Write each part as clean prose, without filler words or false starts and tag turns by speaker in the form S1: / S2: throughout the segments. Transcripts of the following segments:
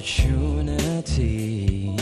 S1: opportunity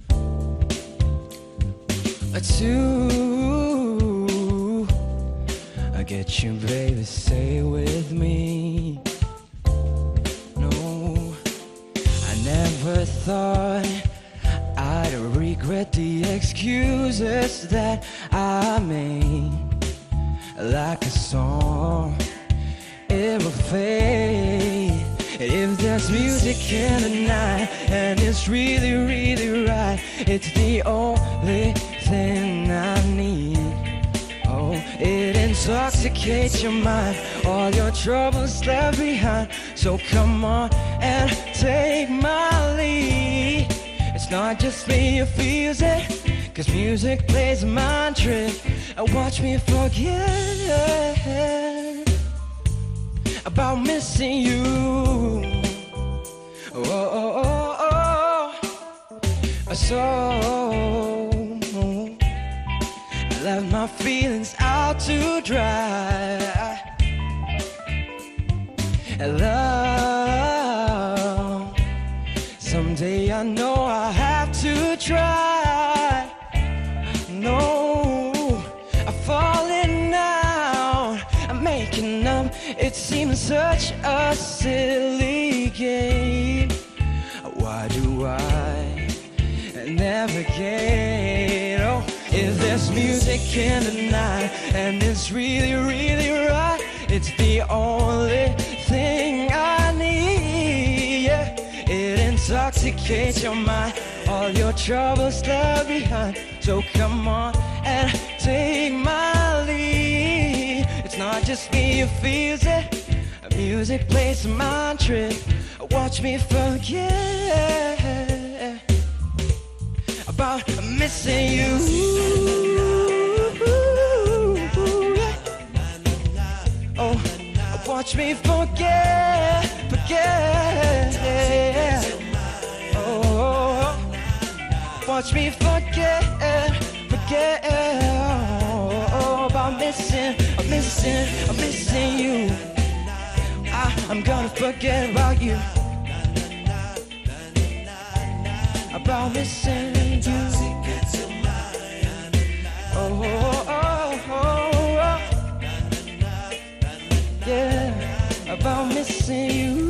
S1: to get you, baby, stay with me. No, I never thought I'd regret the excuses that I made. Like a song, it will fade. If there's music in the night and it's really, really right, it's the only thing I need. Oh, it intoxicates your mind, all your troubles left behind. So come on and take my lead. It's not just me who feels it, 'cause music plays a mind trick and watch me forget about missing you. Oh, oh, oh, oh. So I left my feelings out to dry. Love, someday I know I have to try. No, I'm falling down, I'm making up. It seems such a silly game. Why do I navigate? Oh, if there's music in the night and it's really, really right, it's the only thing I need. Yeah. It intoxicates your mind, all your troubles left behind. So come on and take my lead. It's not just me who feels it, music plays a mind trick. Watch me forget about missing you. Oh, watch me forget. Oh, watch me forget about missing you. I'm gonna forget about you, about missing you. Oh, oh, oh, oh, yeah, about missing you.